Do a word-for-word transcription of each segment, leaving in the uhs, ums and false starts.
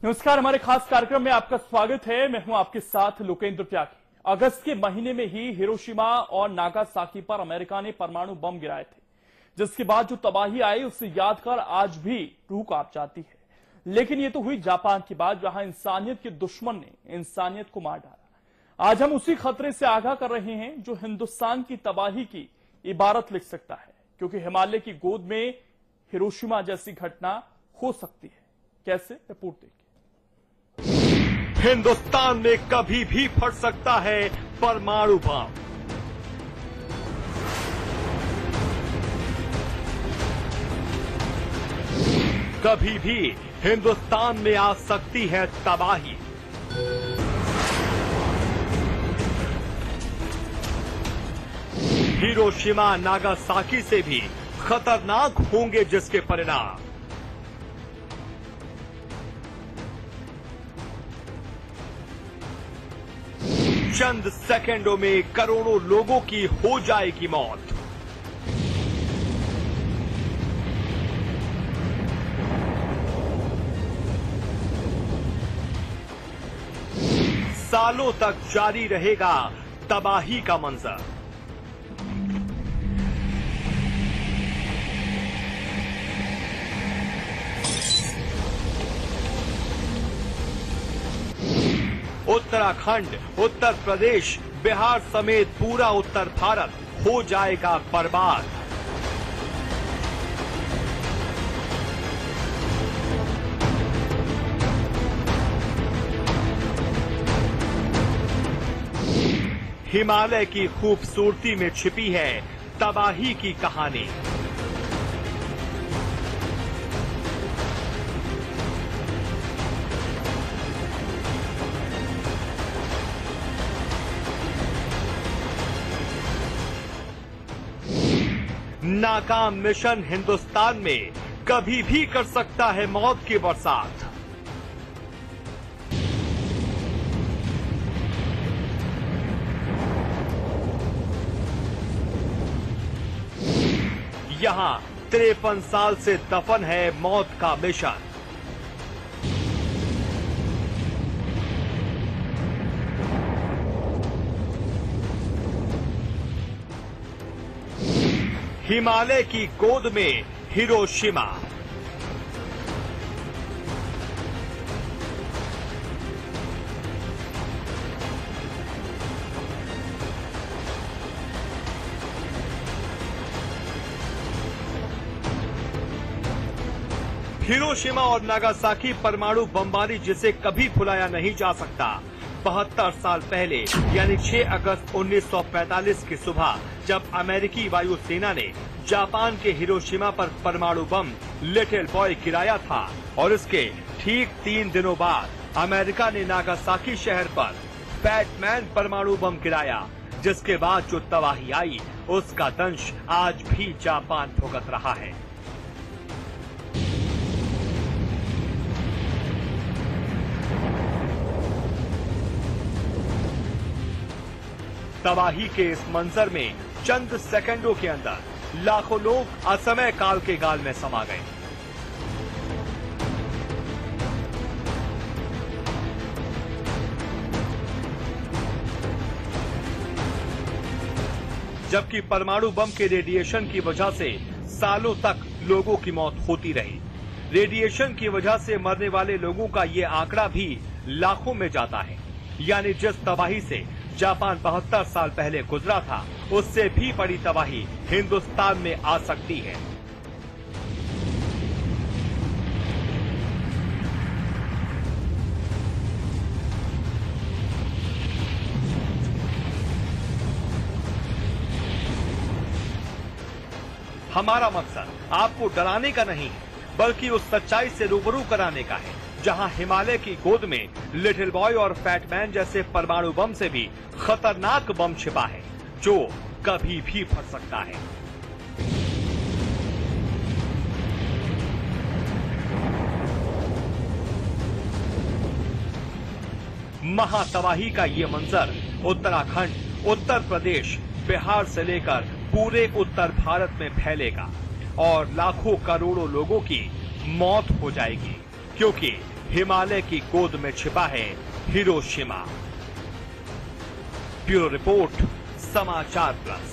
नमस्कार, हमारे खास कार्यक्रम में आपका स्वागत है। मैं हूं आपके साथ लोकेंद्र त्यागी। अगस्त के महीने में ही हिरोशिमा और नागासाकी पर अमेरिका ने परमाणु बम गिराए थे, जिसके बाद जो तबाही आई उसे याद कर आज भी रूह कांप जाती है। लेकिन ये तो हुई जापान की बात, जहां इंसानियत के दुश्मन ने इंसानियत को मार डाला। आज हम उसी खतरे से आगाह कर रहे हैं जो हिंदुस्तान की तबाही की इबारत लिख सकता है, क्योंकि हिमालय की गोद में हिरोशिमा जैसी घटना हो सकती है। कैसे, रिपोर्ट देखिए। हिंदुस्तान में कभी भी फट सकता है परमाणु बम। कभी भी हिंदुस्तान में आ सकती है तबाही। हिरोशिमा नागासाकी से भी खतरनाक होंगे जिसके परिणाम। चंद सेकंडों में करोड़ों लोगों की हो जाएगी मौत। सालों तक जारी रहेगा तबाही का मंजर। उत्तराखंड, उत्तर प्रदेश, बिहार समेत पूरा उत्तर भारत हो जाएगा बर्बाद। हिमालय की खूबसूरती में छिपी है तबाही की कहानी। नाकाम मिशन हिंदुस्तान में कभी भी कर सकता है मौत की बरसात। यहां तिरपन साल से दफन है मौत का मिशन। हिमालय की गोद में हिरोशिमा। हिरोशिमा और नागासाकी परमाणु बमबारी जिसे कभी भुलाया नहीं जा सकता। बहत्तर साल पहले यानी छह अगस्त उन्नीस सौ पैंतालीस की सुबह जब अमेरिकी वायुसेना ने जापान के हिरोशिमा पर परमाणु बम लिटिल बॉय गिराया था और इसके ठीक तीन दिनों बाद अमेरिका ने नागासाकी शहर पर फैट मैन परमाणु बम गिराया, जिसके बाद जो तबाही आई उसका दंश आज भी जापान भुगत रहा है। तबाही के इस मंजर में चंद सेकंडों के अंदर लाखों लोग असमय काल के गाल में समा गए। जबकि परमाणु बम के रेडिएशन की वजह से सालों तक लोगों की मौत होती रही। रेडिएशन की वजह से मरने वाले लोगों का ये आंकड़ा भी लाखों में जाता है। यानी जिस तबाही से जापान बहत्तर साल पहले गुजरा था, उससे भी बड़ी तबाही हिंदुस्तान में आ सकती है। हमारा मकसद आपको डराने का नहीं, बल्कि उस सच्चाई से रूबरू कराने का है जहां हिमालय की गोद में लिटिल बॉय और फैट मैन जैसे परमाणु बम से भी खतरनाक बम छिपा है जो कभी भी फट सकता है। महातबाही का ये मंजर उत्तराखंड, उत्तर प्रदेश, बिहार से लेकर पूरे उत्तर भारत में फैलेगा और लाखों करोड़ों लोगों की मौत हो जाएगी, क्योंकि हिमालय की गोद में छिपा है Hiroshima. Bureau report, Samachar plus.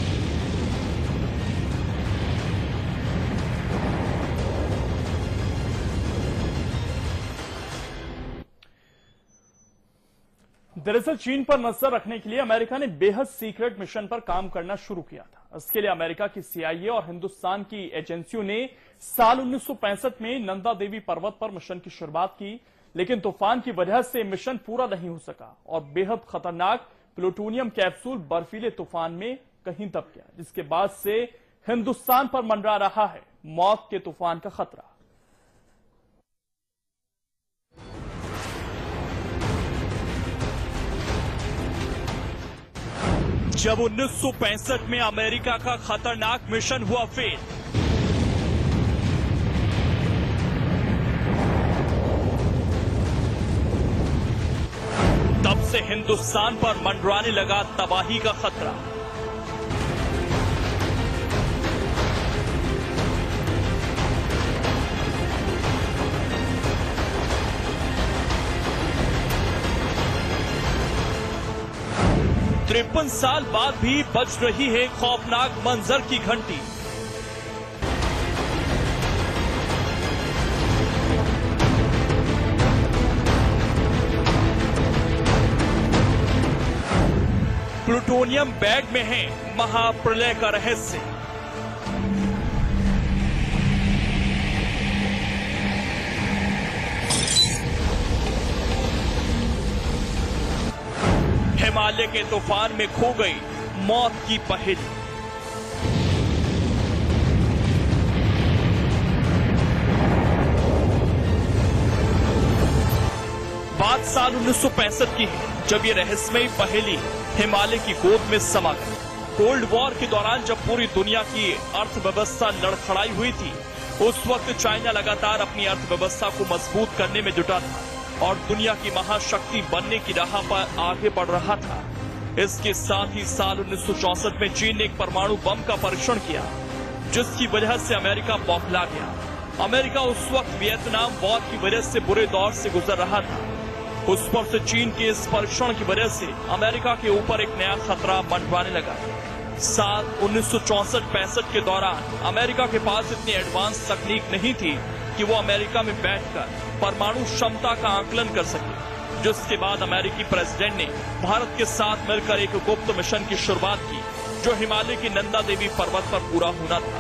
दरअसल चीन पर नजर रखने के लिए अमेरिका ने बेहद सीक्रेट मिशन पर काम करना शुरू किया था। इसके लिए अमेरिका की सीआईए और हिंदुस्तान की एजेंसियों ने साल उन्नीस सौ पैंसठ में नंदा देवी पर्वत पर मिशन की शुरुआत की, लेकिन तूफान की वजह से मिशन पूरा नहीं हो सका और बेहद खतरनाक प्लूटोनियम कैप्सूल बर्फीले तूफान में कहीं दब गया, जिसके बाद से हिंदुस्तान पर मंडरा रहा है मौत के तूफान का खतरा। जब उन्नीस सौ पैंसठ में अमेरिका का खतरनाक मिशन हुआ फेल, तब से हिंदुस्तान पर मंडराने लगा तबाही का खतरा। तिरपन साल बाद भी बज रही है खौफनाक मंजर की घंटी। प्लूटोनियम बैग में है महाप्रलय का रहस्य। हिमालय के तूफान में खो गई मौत की पहेली। बात साल उन्नीस सौ पैंसठ की है, जब ये रहस्यमयी पहेली हिमालय की गोद में समा गई। कोल्ड वॉर के दौरान जब पूरी दुनिया की अर्थव्यवस्था लड़खड़ाई हुई थी, उस वक्त चाइना लगातार अपनी अर्थव्यवस्था को मजबूत करने में जुटा था और दुनिया की महाशक्ति बनने की राह पर आगे बढ़ रहा था। इसके साथ ही साल उन्नीस सौ चौसठ में चीन ने एक परमाणु बम का परीक्षण किया, जिसकी वजह से अमेरिका बौखला गया। अमेरिका उस वक्त वियतनाम वॉर की वजह से बुरे दौर से गुजर रहा था। उस पर से चीन के इस परीक्षण की वजह से अमेरिका के ऊपर एक नया खतरा मंडराने लगा। साल उन्नीस सौ चौसठ पैंसठ के दौरान अमेरिका के पास इतनी एडवांस तकनीक नहीं थी कि वो अमेरिका में बैठकर परमाणु क्षमता का आकलन कर सके, जिसके बाद अमेरिकी प्रेसिडेंट ने भारत के साथ मिलकर एक गुप्त मिशन की शुरुआत की, जो हिमालय की नंदा देवी पर्वत पर पूरा होना था।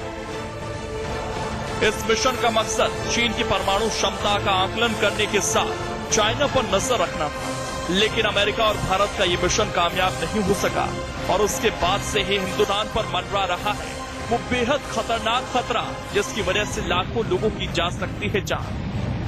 इस मिशन का मकसद चीन की परमाणु क्षमता का आकलन करने के साथ चाइना पर नजर रखना था, लेकिन अमेरिका और भारत का ये मिशन कामयाब नहीं हो सका और उसके बाद से ही हिंदुस्तान पर मंडरा रहा है वो बेहद खतरनाक खतरा, जिसकी वजह से लाखों लोगों की जा सकती है जान।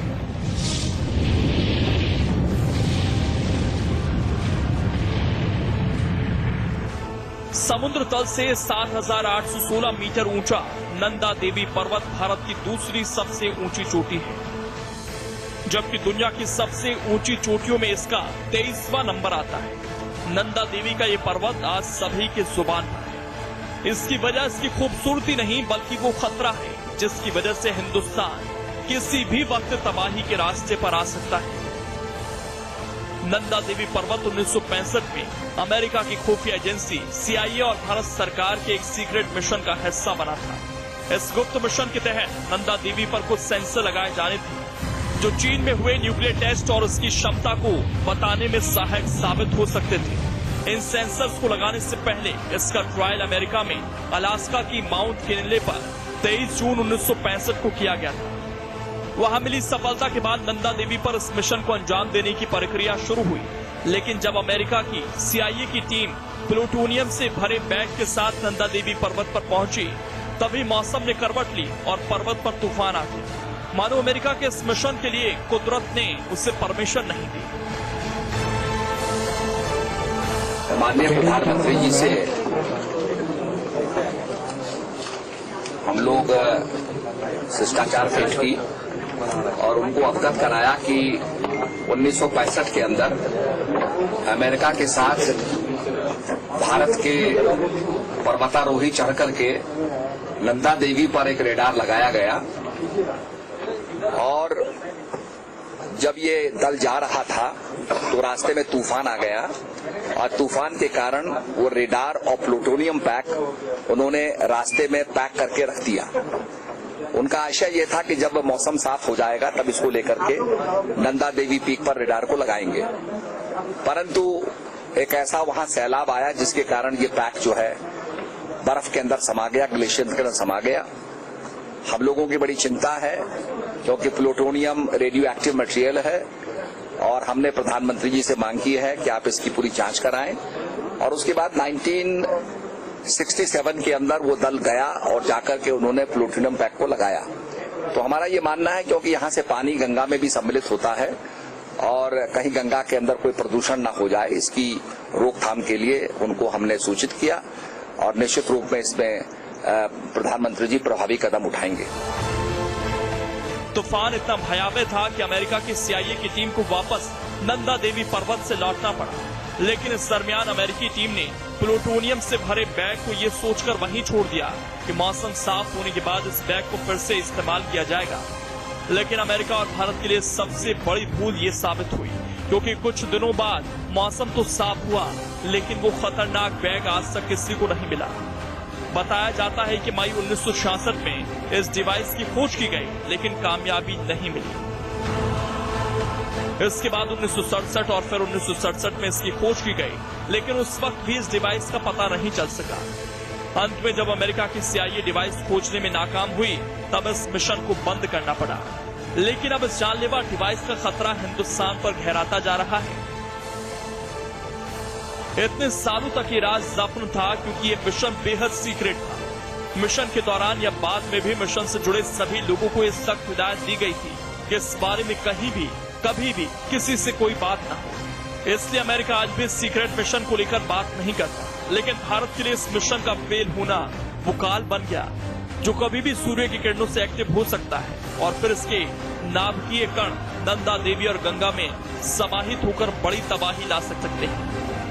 समुद्र तल से सात हजार आठ सौ सोलह मीटर ऊंचा नंदा देवी पर्वत भारत की दूसरी सबसे ऊंची चोटी है, जबकि दुनिया की सबसे ऊंची चोटियों में इसका तेईसवां नंबर आता है। नंदा देवी का ये पर्वत आज सभी के जुबान पर है। इसकी वजह इसकी खूबसूरती नहीं, बल्कि वो खतरा है जिसकी वजह से हिंदुस्तान किसी भी वक्त तबाही के रास्ते पर आ सकता है। नंदा देवी पर्वत उन्नीस सौ पैंसठ में अमेरिका की खुफिया एजेंसी सीआईए और भारत सरकार के एक सीक्रेट मिशन का हिस्सा बना था। इस गुप्त मिशन के तहत नंदा देवी पर कुछ सेंसर लगाए जाने थे, जो चीन में हुए न्यूक्लियर टेस्ट और उसकी क्षमता को बताने में सहायक साबित हो सकते थे। इन सेंसर्स को लगाने से पहले इसका ट्रायल अमेरिका में अलास्का की माउंट किनले पर तेईस जून उन्नीस सौ पैंसठ को किया गया था। वहां मिली सफलता के बाद नंदा देवी पर इस मिशन को अंजाम देने की प्रक्रिया शुरू हुई, लेकिन जब अमेरिका की सीआईए की टीम प्लूटोनियम से भरे बैग के साथ नंदा देवी पर्वत पर पहुंची, तभी मौसम ने करवट ली और पर्वत पर तूफान आ गया। मानो अमेरिका के इस मिशन के लिए कुदरत ने उसे परमिशन नहीं दी। माननीय प्रधानमंत्री जी से हम लोग शिष्टाचार भेंट की और उनको अवगत कराया कि उन्नीस सौ पैंसठ के अंदर अमेरिका के साथ भारत के पर्वतारोही चढ़ करके नंदा देवी पर एक रेडार लगाया गया और जब ये दल जा रहा था तो रास्ते में तूफान आ गया और तूफान के कारण वो रेडार और प्लूटोनियम पैक उन्होंने रास्ते में पैक करके रख दिया। उनका आशय ये था कि जब मौसम साफ हो जाएगा तब इसको लेकर के नंदा देवी पीक पर रेडार को लगाएंगे, परंतु एक ऐसा वहां सैलाब आया जिसके कारण ये पैक जो है बर्फ के अंदर समा गया, ग्लेशियर के अंदर समा गया। हम लोगों की बड़ी चिंता है क्योंकि प्लूटोनियम रेडियो एक्टिव मटेरियल है और हमने प्रधानमंत्री जी से मांग की है कि आप इसकी पूरी जांच कराएं। और उसके बाद उन्नीस सौ सरसठ के अंदर वो दल गया और जाकर के उन्होंने प्लूटोनियम पैक को लगाया। तो हमारा ये मानना है क्योंकि यहाँ से पानी गंगा में भी सम्मिलित होता है और कहीं गंगा के अंदर कोई प्रदूषण ना हो जाए, इसकी रोकथाम के लिए उनको हमने सूचित किया और निश्चित रूप में इसमें प्रधानमंत्री जी प्रभावी कदम उठाएंगे। तूफान इतना भयावह था कि अमेरिका की सीआईए की टीम को वापस नंदा देवी पर्वत से लौटना पड़ा, लेकिन इस दरमियान अमेरिकी टीम ने प्लूटोनियम से भरे बैग को ये सोचकर वहीं छोड़ दिया कि मौसम साफ होने के बाद इस बैग को फिर से इस्तेमाल किया जाएगा। लेकिन अमेरिका और भारत के लिए सबसे बड़ी भूल ये साबित हुई, क्योंकि कुछ दिनों बाद मौसम तो साफ हुआ लेकिन वो खतरनाक बैग आज तक किसी को नहीं मिला। बताया जाता है कि मई उन्नीस सौ छियासठ में इस डिवाइस की खोज की गई लेकिन कामयाबी नहीं मिली। इसके बाद उन्नीस सौ सड़सठ और फिर उन्नीस सौ सड़सठ में इसकी खोज की गई लेकिन उस वक्त भी इस डिवाइस का पता नहीं चल सका। अंत में जब अमेरिका की सीआईए डिवाइस खोजने में नाकाम हुई तब इस मिशन को बंद करना पड़ा। लेकिन अब इस जानलेवा डिवाइस का खतरा हिंदुस्तान पर गहराता जा रहा है। इतने सालों तक ये राज दफन था क्योंकि ये मिशन बेहद सीक्रेट था। मिशन के दौरान या बाद में भी मिशन से जुड़े सभी लोगों को ये सख्त हिदायत दी गई थी कि इस बारे में कहीं भी कभी भी किसी से कोई बात ना हो। इसलिए अमेरिका आज भी सीक्रेट मिशन को लेकर बात नहीं करता, लेकिन भारत के लिए इस मिशन का फेल होना वो काल बन गया जो कभी भी सूर्य की किरणों से एक्टिव हो सकता है और फिर इसके नाभिकीय कण नंदा देवी और गंगा में समाहित होकर बड़ी तबाही ला सकते हैं।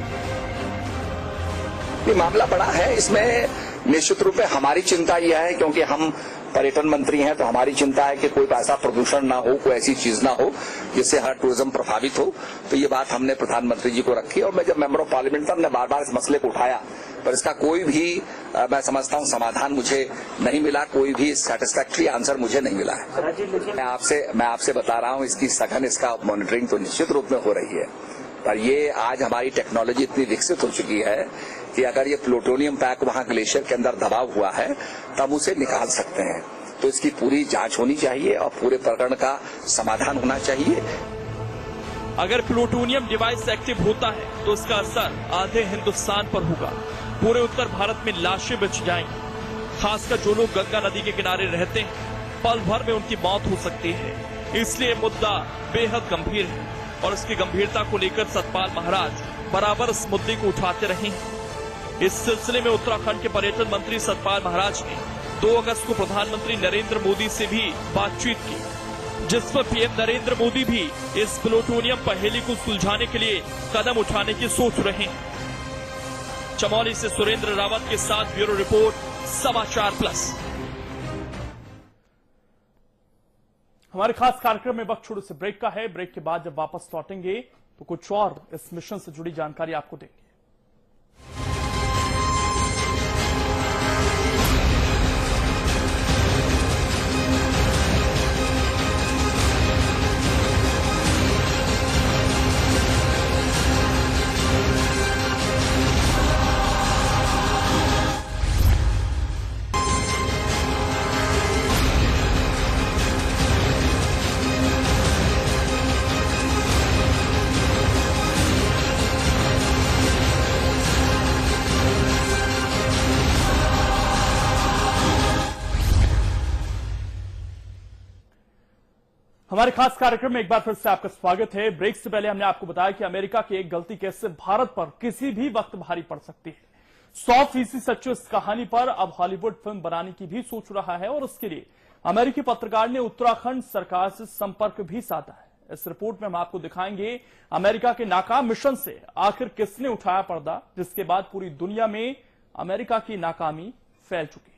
ये मामला बड़ा है, इसमें निश्चित रूप में हमारी चिंता यह है क्योंकि हम पर्यटन मंत्री हैं तो हमारी चिंता है कि कोई ऐसा प्रदूषण ना हो, कोई ऐसी चीज ना हो जिससे हर टूरिज्म प्रभावित हो। तो ये बात हमने प्रधानमंत्री जी को रखी और मैं जब मेंबर ऑफ पार्लियामेंट था हमने बार बार इस मसले को उठाया, पर इसका कोई भी आ, मैं समझता हूं समाधान मुझे नहीं मिला, कोई भी सेटिस्फैक्ट्री आंसर मुझे नहीं मिला है। मैं आपसे मैं आपसे बता रहा हूं इसकी सघन इसका मॉनिटरिंग तो निश्चित रूप में हो रही है, पर ये आज हमारी टेक्नोलॉजी इतनी विकसित हो चुकी है कि अगर ये प्लूटोनियम पैक वहां ग्लेशियर के अंदर दबा हुआ है तब उसे निकाल सकते हैं। तो इसकी पूरी जांच होनी चाहिए और पूरे प्रकरण का समाधान होना चाहिए। अगर प्लूटोनियम डिवाइस एक्टिव होता है तो इसका असर आधे हिंदुस्तान पर होगा। पूरे उत्तर भारत में लाशें बिछ जाएंगी। खासकर जो लोग गंगा नदी के किनारे रहते हैं, पल भर में उनकी मौत हो सकती है। इसलिए मुद्दा बेहद गंभीर है और इसकी गंभीरता को लेकर सतपाल महाराज बराबर इस मुद्दे को उठाते रहे हैं। इस सिलसिले में उत्तराखंड के पर्यटन मंत्री सतपाल महाराज ने दो अगस्त को प्रधानमंत्री नरेंद्र मोदी से भी बातचीत की, जिसमें पीएम नरेंद्र मोदी भी इस प्लूटोनियम पहेली को सुलझाने के लिए कदम उठाने की सोच रहे हैं। चमोली से सुरेंद्र रावत के साथ ब्यूरो रिपोर्ट, समाचार प्लस। हमारे खास कार्यक्रम में वक्त छोड़ो से ब्रेक का है। ब्रेक के बाद जब वापस लौटेंगे तो कुछ और इस मिशन से जुड़ी जानकारी आपको देंगे। हमारे खास कार्यक्रम में एक बार फिर से आपका स्वागत है। ब्रेक से पहले हमने आपको बताया कि अमेरिका की एक गलती कैसे भारत पर किसी भी वक्त भारी पड़ सकती है। सौ फीसदी सच्ची इस कहानी पर अब हॉलीवुड फिल्म बनाने की भी सोच रहा है और उसके लिए अमेरिकी पत्रकार ने उत्तराखंड सरकार से संपर्क भी साधा है। इस रिपोर्ट में हम आपको दिखाएंगे अमेरिका के नाकाम मिशन से आखिर किसने उठाया पर्दा, जिसके बाद पूरी दुनिया में अमेरिका की नाकामी फैल चुकी है।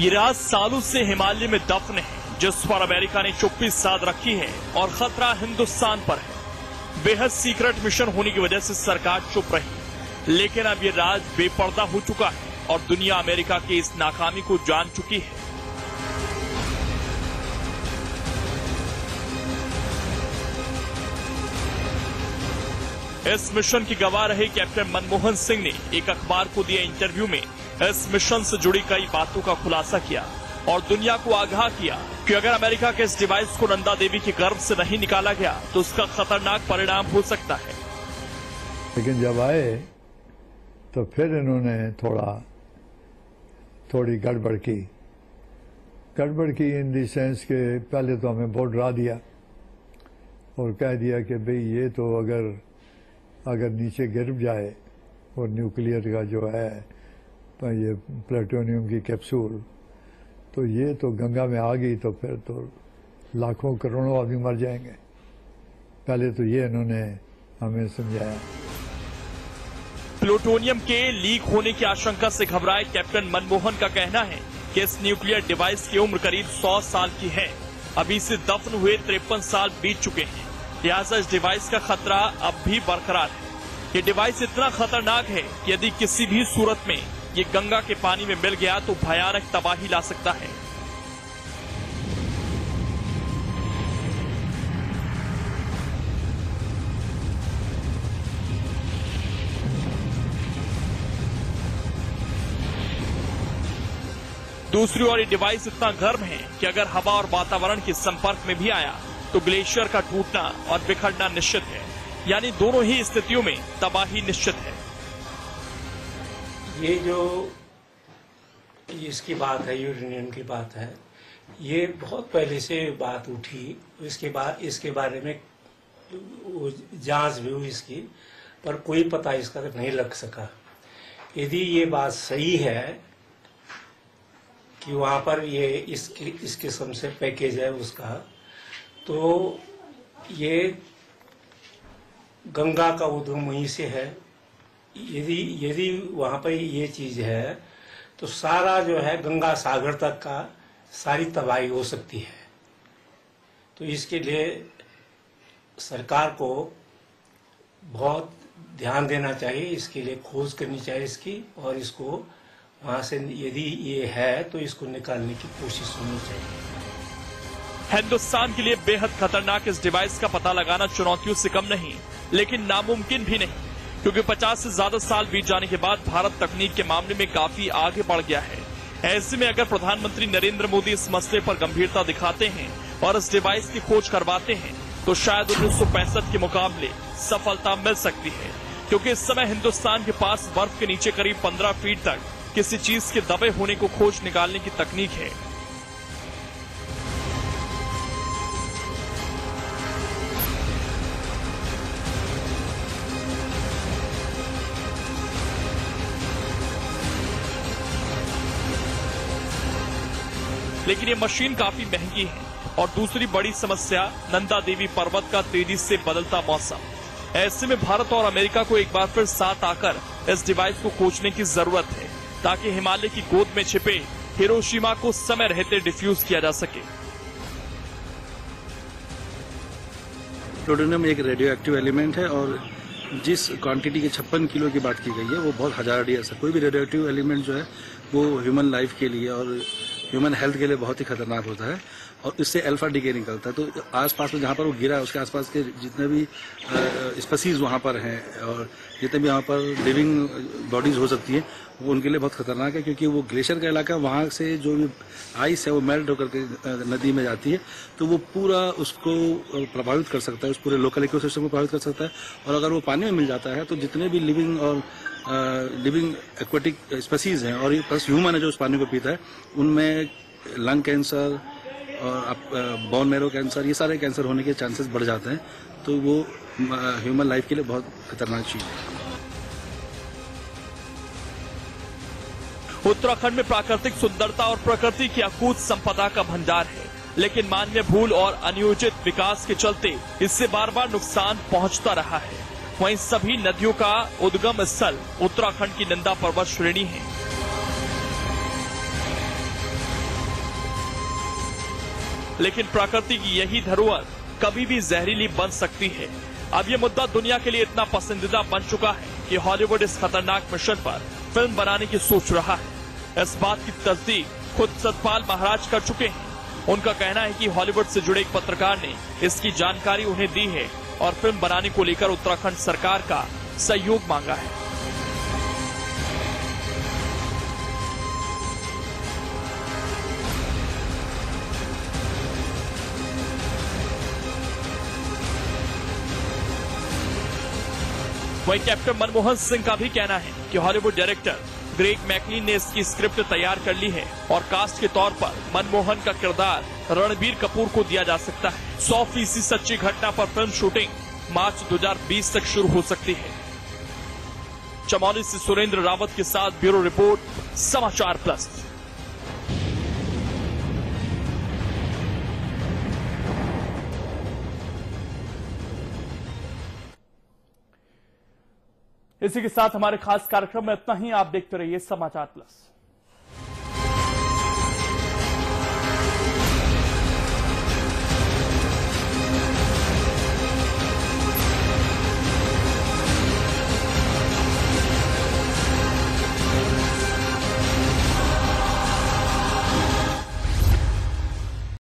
ये राज सालों से हिमालय में दफन है, जिस पर अमेरिका ने चुप्पी साध रखी है और खतरा हिंदुस्तान पर है। बेहद सीक्रेट मिशन होने की वजह से सरकार चुप रही, लेकिन अब ये राज बेपर्दा हो चुका है और दुनिया अमेरिका की इस नाकामी को जान चुकी है। इस मिशन की गवाह रहे कैप्टन मनमोहन सिंह ने एक अखबार को दिए इंटरव्यू में इस मिशन से जुड़ी कई बातों का खुलासा किया और दुनिया को आगाह किया कि अगर अमेरिका के इस डिवाइस को नंदा देवी के गर्भ से नहीं निकाला गया तो उसका खतरनाक परिणाम हो सकता है। लेकिन जब आए तो फिर इन्होंने थोड़ा थोड़ी गड़बड़ की गड़बड़ की इन दी सेंस के पहले तो हमें बहुत डरा दिया और कह दिया कि भाई ये तो अगर अगर नीचे गिर जाए और न्यूक्लियर का जो है ये प्लूटोनियम की कैप्सूल तो ये तो गंगा में आ गई तो फिर तो लाखों करोड़ों आदमी मर जाएंगे। पहले तो ये इन्होंने हमें समझाया। प्लूटोनियम के लीक होने की आशंका से घबराए कैप्टन मनमोहन का कहना है कि इस न्यूक्लियर डिवाइस की उम्र करीब सौ साल की है। अभी से दफन हुए तिरपन साल बीत चुके हैं, लिहाजा इस डिवाइस का खतरा अब भी बरकरार है। ये डिवाइस इतना खतरनाक है कि यदि किसी भी सूरत में ये गंगा के पानी में मिल गया तो भयानक तबाही ला सकता है। दूसरी ओर ये डिवाइस इतना गर्म है कि अगर हवा और वातावरण के संपर्क में भी आया तो ग्लेशियर का टूटना और बिखरना निश्चित है, यानी दोनों ही स्थितियों में तबाही निश्चित है। ये जो इसकी बात है, यूरेनियम की बात है, ये बहुत पहले से बात उठी। इसके बाद इसके बारे में जांच भी हुई इसकी, पर कोई पता इसका नहीं लग सका। यदि ये बात सही है कि वहां पर ये इस इस किस्म से पैकेज है उसका, तो ये गंगा का उद्गम वहीं से है। यदि यदि वहां पर ये चीज है तो सारा जो है गंगा सागर तक का सारी तबाही हो सकती है। तो इसके लिए सरकार को बहुत ध्यान देना चाहिए, इसके लिए खोज करनी चाहिए इसकी, और इसको वहां से यदि ये है तो इसको निकालने की कोशिश होनी चाहिए। हिंदुस्तान के लिए बेहद खतरनाक इस डिवाइस का पता लगाना चुनौतियों से कम नहीं, लेकिन नामुमकिन भी नहीं, क्योंकि पचास से ज्यादा साल बीत जाने के बाद भारत तकनीक के मामले में काफी आगे बढ़ गया है। ऐसे में अगर प्रधानमंत्री नरेंद्र मोदी इस मसले पर गंभीरता दिखाते हैं और इस डिवाइस की खोज करवाते हैं तो शायद उन्नीस सौ पैंसठ के मुकाबले सफलता मिल सकती है, क्योंकि इस समय हिंदुस्तान के पास बर्फ के नीचे करीब पंद्रह फीट तक किसी चीज के दबे होने को खोज निकालने की तकनीक है। लेकिन ये मशीन काफी महंगी है। और दूसरी बड़ी समस्या नंदा देवी पर्वत का तेजी से बदलता मौसम। ऐसे में भारत और अमेरिका को एक बार फिर साथ आकर इस डिवाइस को खोजने की जरूरत है, ताकि हिमालय की गोद में छिपे हिरोशिमा को समय रहते डिफ्यूज किया जा सके। प्लूटोनियम एक रेडियो एक्टिव एलिमेंट है और जिस क्वांटिटी के छप्पन किलो की बात की गई है वो बहुत हजार ईयर्स है। कोई भी रेडियो एक्टिव एलिमेंट जो है वो ह्यूमन लाइफ के लिए और ह्यूमन हेल्थ के लिए बहुत ही खतरनाक होता है और इससे अल्फा डीके निकलता है। तो आसपास में जहाँ पर वो गिरा है उसके आसपास के जितने भी स्पीसीज वहाँ पर हैं और जितने भी यहाँ पर लिविंग बॉडीज हो सकती है वो उनके लिए बहुत खतरनाक है, क्योंकि वो ग्लेशियर का इलाका, वहाँ से जो भी आइस है वो मेल्ट होकर के नदी में जाती है, तो वो पूरा उसको प्रभावित कर सकता है, उस पूरे लोकल इकोसिस्टम को प्रभावित कर सकता है। और अगर वो पानी में मिल जाता है तो जितने भी लिविंग और लिविंग एक्वेटिक स्पीसीज हैं और प्लस ह्यूमन है जो उस पानी को पीता है, उनमें लंग कैंसर और बोन मैरो कैंसर, ये सारे कैंसर होने के चांसेस बढ़ जाते हैं। तो वो ह्यूमन लाइफ के लिए बहुत खतरनाक चीज है। उत्तराखंड में प्राकृतिक सुंदरता और प्रकृति की अकूत संपदा का भंडार है, लेकिन मानवीय भूल और अनियोजित विकास के चलते इससे बार बार नुकसान पहुंचता रहा है। वहीं सभी नदियों का उद्गम स्थल उत्तराखंड की नंदा पर्वत श्रेणी है। लेकिन प्रकृति की यही धरोहर कभी भी जहरीली बन सकती है। अब ये मुद्दा दुनिया के लिए इतना पसंदीदा बन चुका है कि हॉलीवुड इस खतरनाक मिशन पर फिल्म बनाने की सोच रहा है। इस बात की तस्दीक खुद सतपाल महाराज कर चुके हैं। उनका कहना है कि हॉलीवुड से जुड़े एक पत्रकार ने इसकी जानकारी उन्हें दी है और फिल्म बनाने को लेकर उत्तराखंड सरकार का सहयोग मांगा है। वहीं कैप्टन मनमोहन सिंह का भी कहना है कि हॉलीवुड डायरेक्टर ग्रेग मैकलिन ने इसकी स्क्रिप्ट तैयार कर ली है और कास्ट के तौर पर मनमोहन का किरदार रणबीर कपूर को दिया जा सकता है। सौ फीसदी सच्ची घटना पर फिल्म शूटिंग मार्च दो हज़ार बीस तक शुरू हो सकती है। चमोली से सुरेंद्र रावत के साथ ब्यूरो रिपोर्ट, समाचार प्लस। इसी के साथ हमारे खास कार्यक्रम में इतना ही। आप देखते रहिए समाचार प्लस।